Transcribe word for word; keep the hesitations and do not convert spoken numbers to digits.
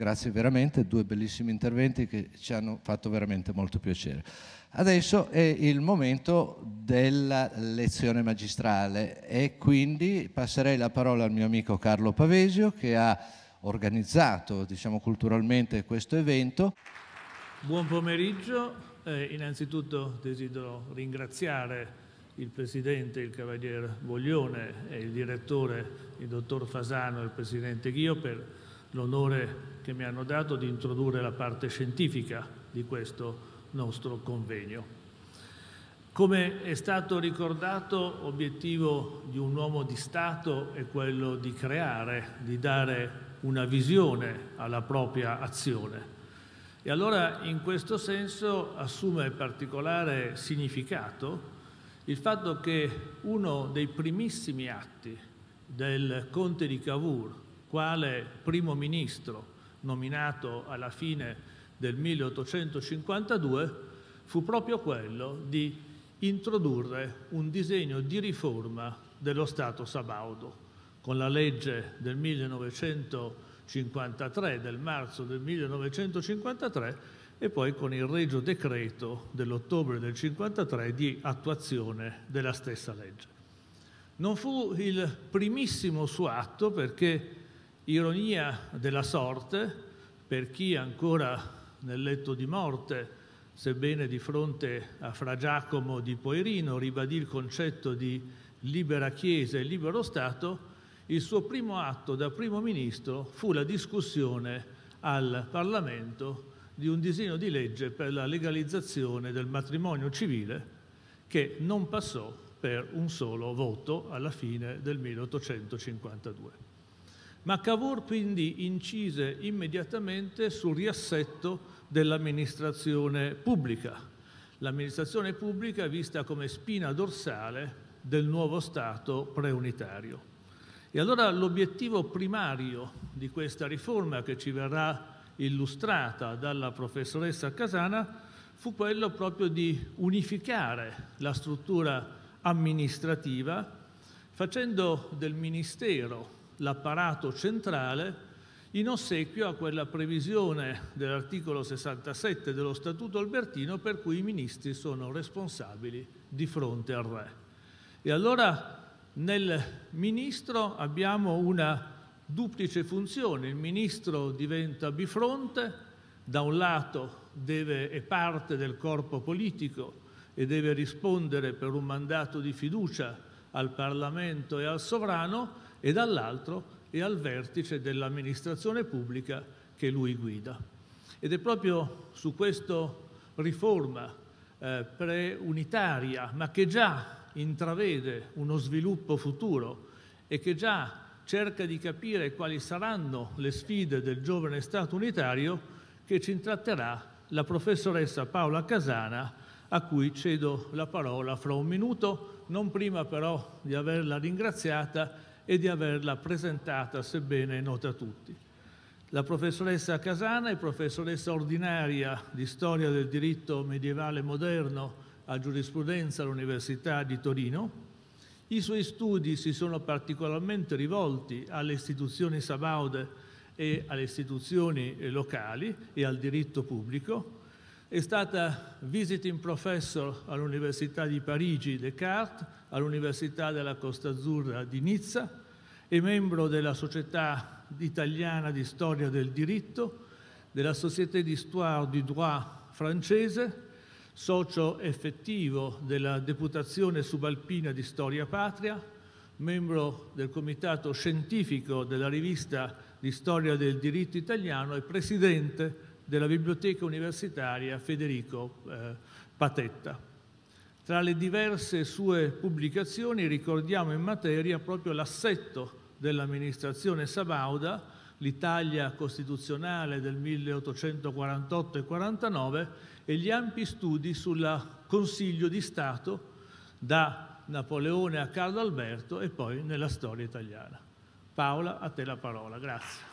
Grazie veramente, due bellissimi interventi che ci hanno fatto veramente molto piacere. Adesso è il momento della lezione magistrale e quindi passerei la parola al mio amico Carlo Pavesio che ha organizzato, diciamo, culturalmente questo evento. Buon pomeriggio, eh, innanzitutto desidero ringraziare il Presidente, il Cavalier Voglione e il Direttore, il Dottor Fasano e il Presidente Ghio per l'onore che mi hanno dato di introdurre la parte scientifica di questo nostro convegno. Come è stato ricordato, l'obiettivo di un uomo di Stato è quello di creare, di dare una visione alla propria azione. E allora in questo senso assume particolare significato il fatto che uno dei primissimi atti del Conte di Cavour, quale primo ministro nominato alla fine del milleottocentocinquantadue, fu proprio quello di introdurre un disegno di riforma dello Stato sabaudo, con la legge del millenovecentocinquantatré, del marzo del millenovecentocinquantatré, e poi con il regio decreto dell'ottobre del cinquantatré di attuazione della stessa legge. Non fu il primissimo suo atto perché, ironia della sorte, per chi ancora nel letto di morte, sebbene di fronte a Fra Giacomo di Poerino, ribadì il concetto di libera Chiesa e libero Stato, il suo primo atto da primo ministro fu la discussione al Parlamento di un disegno di legge per la legalizzazione del matrimonio civile che non passò per un solo voto alla fine del milleottocentocinquantadue. Ma Cavour quindi incise immediatamente sul riassetto dell'amministrazione pubblica, l'amministrazione pubblica vista come spina dorsale del nuovo Stato preunitario. E allora l'obiettivo primario di questa riforma, che ci verrà illustrata dalla professoressa Casana, fu quello proprio di unificare la struttura amministrativa, facendo del Ministero l'apparato centrale in ossequio a quella previsione dell'articolo sessantasette dello Statuto Albertino per cui i ministri sono responsabili di fronte al re. E allora nel ministro abbiamo una duplice funzione. Il ministro diventa bifronte, da un lato deve, è parte del corpo politico e deve rispondere per un mandato di fiducia al Parlamento e al sovrano, e dall'altro è al vertice dell'amministrazione pubblica che lui guida. Ed è proprio su questa riforma eh, preunitaria, ma che già intravede uno sviluppo futuro e che già cerca di capire quali saranno le sfide del giovane Stato unitario, che ci intratterà la professoressa Paola Casana, a cui cedo la parola fra un minuto, non prima però di averla ringraziata e di averla presentata, sebbene nota a tutti. La professoressa Casana è professoressa ordinaria di Storia del diritto medievale moderno a giurisprudenza all'Università di Torino. I suoi studi si sono particolarmente rivolti alle istituzioni sabaude e alle istituzioni locali e al diritto pubblico. È stata visiting professor all'Università di Parigi Descartes, all'Università della Costa Azzurra di Nizza, è membro della Società Italiana di Storia del Diritto, della Société d'Histoire du Droit francese, socio effettivo della Deputazione Subalpina di Storia Patria, membro del Comitato Scientifico della Rivista di Storia del Diritto Italiano e presidente della Biblioteca Universitaria Federico eh, Patetta. Tra le diverse sue pubblicazioni ricordiamo in materia proprio l'assetto dell'amministrazione sabauda, l'Italia costituzionale del milleottocentoquarantotto e quarantanove e gli ampi studi sul Consiglio di Stato da Napoleone a Carlo Alberto e poi nella storia italiana. Paola, a te la parola. Grazie.